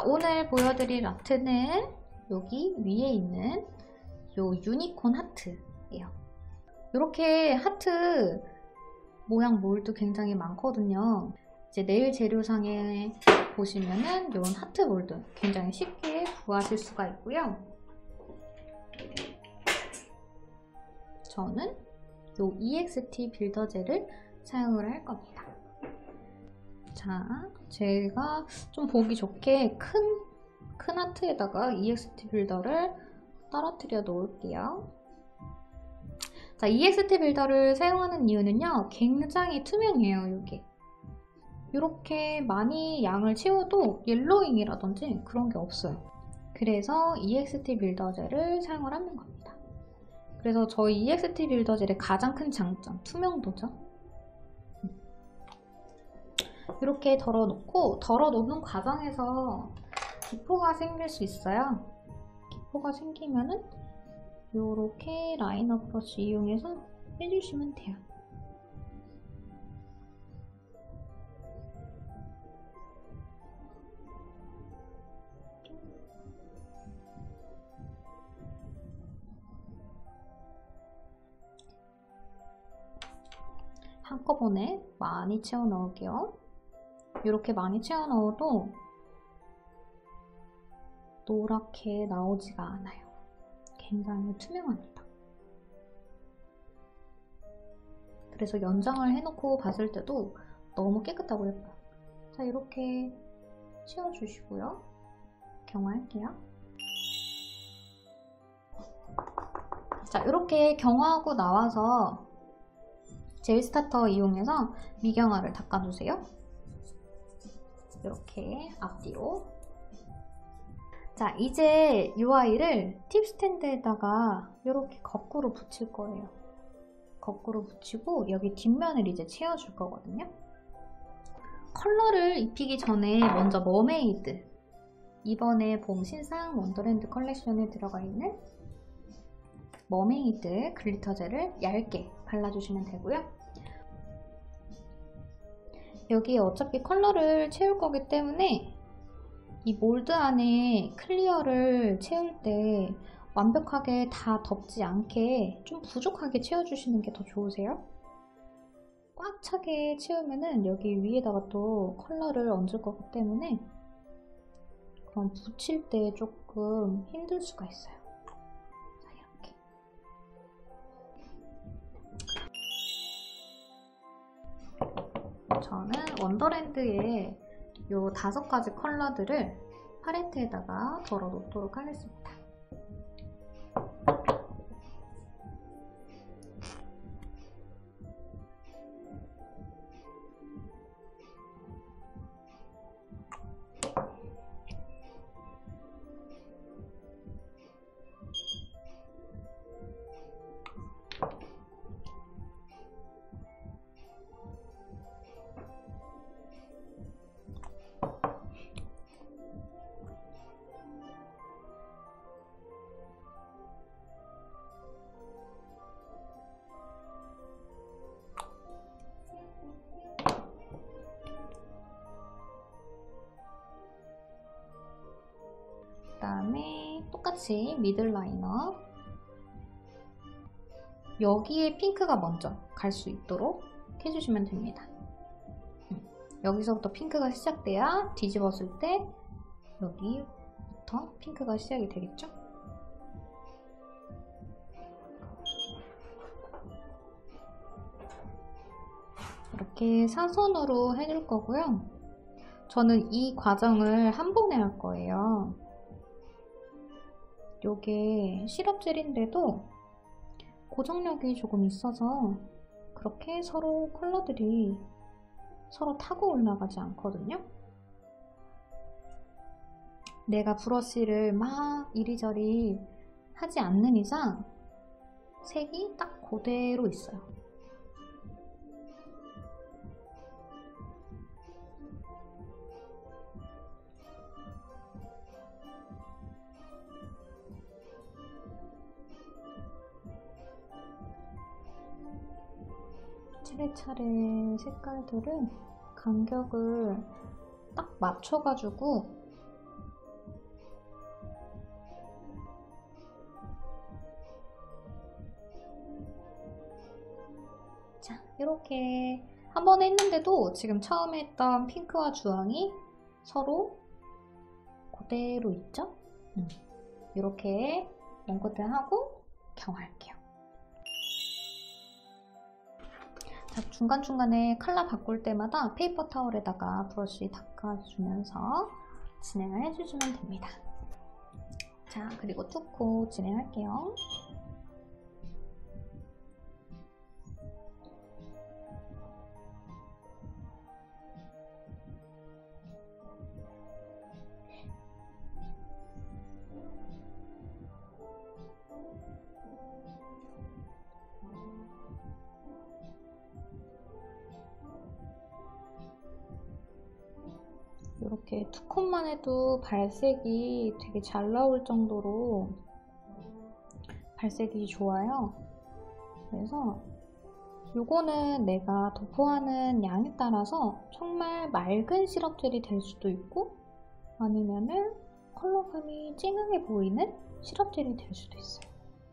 자, 오늘 보여드릴 아트는 여기 위에 있는 요 유니콘 하트예요. 이렇게 하트 모양 몰도 굉장히 많거든요. 이제 네일 재료상에 보시면은 이런 하트 몰드 굉장히 쉽게 구하실 수가 있고요. 저는 요 EXT 빌더 젤을 사용을 할 겁니다. 자, 제가 좀 보기 좋게 큰 하트에다가 EXT 빌더를 떨어뜨려 놓을게요. 자, EXT 빌더를 사용하는 이유는요, 굉장히 투명해요, 이게. 이렇게 많이 양을 채워도 옐로잉이라든지 그런 게 없어요. 그래서 EXT 빌더 젤을 사용을 하는 겁니다. 그래서 저희 EXT 빌더 젤의 가장 큰 장점, 투명도죠. 이렇게 덜어놓고, 덜어놓는 과정에서 기포가 생길 수 있어요. 기포가 생기면은 이렇게 라이너 브러쉬 이용해서 해주시면 돼요. 한꺼번에 많이 채워 넣을게요. 이렇게 많이 채워 넣어도 노랗게 나오지가 않아요. 굉장히 투명합니다. 그래서 연장을 해놓고 봤을 때도 너무 깨끗하고 예뻐요. 자, 이렇게 채워주시고요. 경화할게요. 자, 이렇게 경화하고 나와서 젤 스타터 이용해서 미경화를 닦아주세요. 이렇게 앞뒤로. 자, 이제 이 아이를 팁 스탠드에다가 이렇게 거꾸로 붙일 거예요. 거꾸로 붙이고 여기 뒷면을 이제 채워줄 거거든요. 컬러를 입히기 전에 먼저 머메이드, 이번에 봄 신상 원더랜드 컬렉션에 들어가 있는 머메이드 글리터 젤을 얇게 발라주시면 되고요. 여기에 어차피 컬러를 채울 거기 때문에 이 몰드 안에 클리어를 채울 때 완벽하게 다 덮지 않게 좀 부족하게 채워주시는 게 더 좋으세요. 꽉 차게 채우면은 여기 위에다가 또 컬러를 얹을 거기 때문에 그럼 붙일 때 조금 힘들 수가 있어요. 자, 이렇게. 저는 원더랜드의 요 5가지 컬러들을 팔레트에다가 덜어 놓도록 하겠습니다. 그다음에 똑같이 미들 라이너, 여기에 핑크가 먼저 갈 수 있도록 해주시면 됩니다. 여기서부터 핑크가 시작돼야 뒤집었을 때 여기부터 핑크가 시작이 되겠죠? 이렇게 사선으로 해줄 거고요. 저는 이 과정을 한 번에 할 거예요. 요게 시럽 젤인데도 고정력이 조금 있어서 그렇게 서로 컬러들이 서로 타고 올라가지 않거든요. 내가 브러쉬를 막 이리저리 하지 않는 이상 색이 딱 그대로 있어요. 차례차례 색깔들은 간격을 딱 맞춰가지고 자, 이렇게 한 번 했는데도 지금 처음에 했던 핑크와 주황이 서로 그대로 있죠? 이렇게 원코트하고 경화할게요. 자, 중간중간에 컬러 바꿀 때마다 페이퍼 타월에다가 브러쉬 닦아주면서 진행을 해주시면 됩니다. 자, 그리고 투코 진행할게요. 이렇게 두 컷만 해도 발색이 되게 잘 나올 정도로 발색이 좋아요. 그래서 요거는 내가 도포하는 양에 따라서 정말 맑은 시럽 젤이 될 수도 있고 아니면은 컬러감이 찡하게 보이는 시럽 젤이 될 수도 있어요.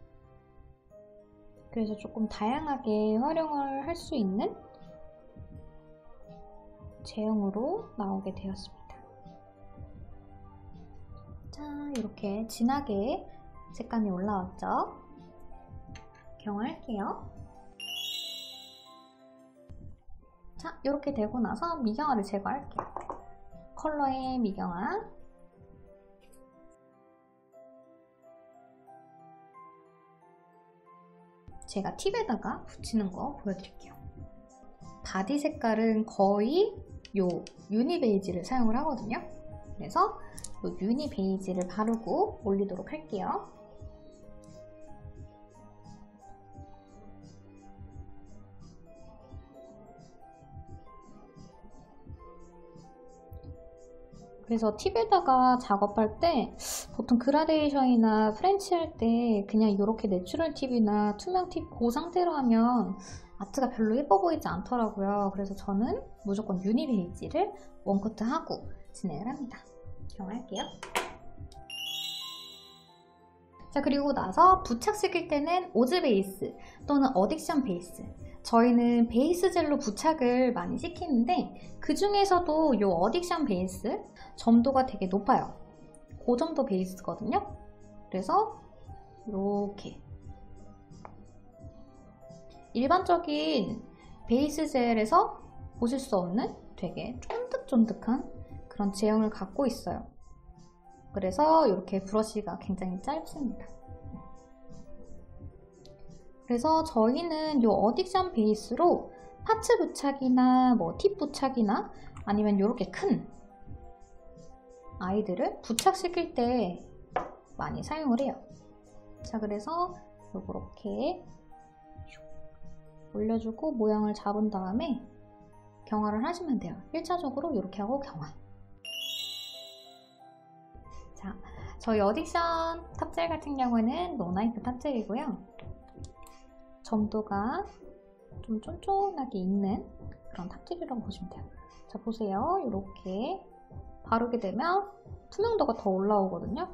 그래서 조금 다양하게 활용을 할 수 있는 제형으로 나오게 되었습니다. 자, 이렇게 진하게 색감이 올라왔죠? 경화할게요. 자, 이렇게 되고 나서 미경화를 제거할게요. 컬러의 미경화. 제가 팁에다가 붙이는 거 보여드릴게요. 바디 색깔은 거의 요 유니 베이지를 사용을 하거든요. 그래서 요 유니 베이지를 바르고 올리도록 할게요. 그래서 팁에다가 작업할 때 보통 그라데이션이나 프렌치 할 때 그냥 이렇게 내추럴 팁이나 투명 팁 그 상태로 하면 아트가 별로 예뻐 보이지 않더라고요. 그래서 저는 무조건 유니 베이지를 원코트 하고 진행을 합니다. 경화할게요. 자, 그리고 나서 부착시킬 때는 오즈 베이스 또는 어딕션 베이스, 저희는 베이스 젤로 부착을 많이 시키는데 그 중에서도 이 어딕션 베이스 점도가 되게 높아요. 그 정도 베이스거든요. 그래서 이렇게 일반적인 베이스 젤에서 보실 수 없는 되게 쫀득쫀득한 그런 제형을 갖고 있어요. 그래서 이렇게 브러쉬가 굉장히 짧습니다. 그래서 저희는 이 어딕션 베이스로 파츠 부착이나 뭐 팁 부착이나 아니면 이렇게 큰 아이들을 부착시킬 때 많이 사용을 해요. 자, 그래서 이렇게 올려주고 모양을 잡은 다음에 경화를 하시면 돼요. 1차적으로 이렇게 하고 경화. 자, 저희 어딕션 탑젤 같은 경우는 노나이프 탑젤이고요. 점도가 좀 쫀쫀하게 있는 그런 탑젤이라고 보시면 돼요. 자, 보세요. 이렇게 바르게 되면 투명도가 더 올라오거든요.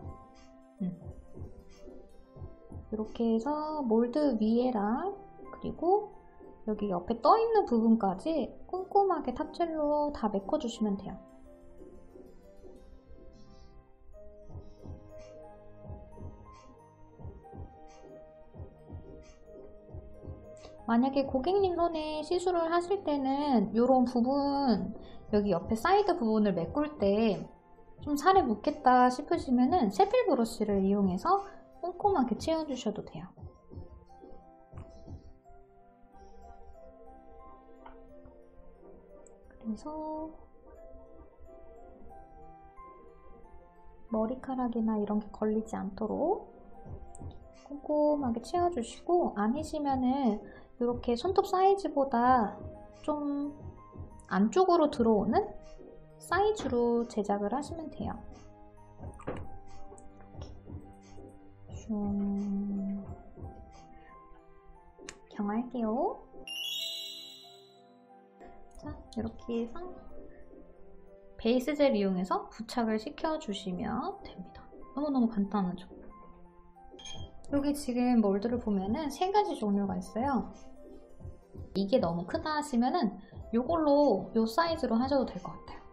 이렇게 해서 몰드 위에랑 그리고 여기 옆에 떠있는 부분까지 꼼꼼하게 탑젤로 다 메꿔주시면 돼요. 만약에 고객님 손에 시술을 하실 때는 이런 부분, 여기 옆에 사이드 부분을 메꿀 때 좀 살에 묻겠다 싶으시면은 세필 브러쉬를 이용해서 꼼꼼하게 채워주셔도 돼요. 그래서 머리카락이나 이런 게 걸리지 않도록 꼼꼼하게 채워주시고, 아니시면은 이렇게 손톱 사이즈보다 좀 안쪽으로 들어오는 사이즈로 제작을 하시면 돼요. 이렇게 경화할게요. 자, 이렇게 해서 베이스 젤 이용해서 부착을 시켜주시면 됩니다. 너무너무 간단하죠? 여기 지금 몰드를 보면은 세 가지 종류가 있어요. 이게 너무 크다 하시면은 요걸로 요 사이즈로 하셔도 될 것 같아요.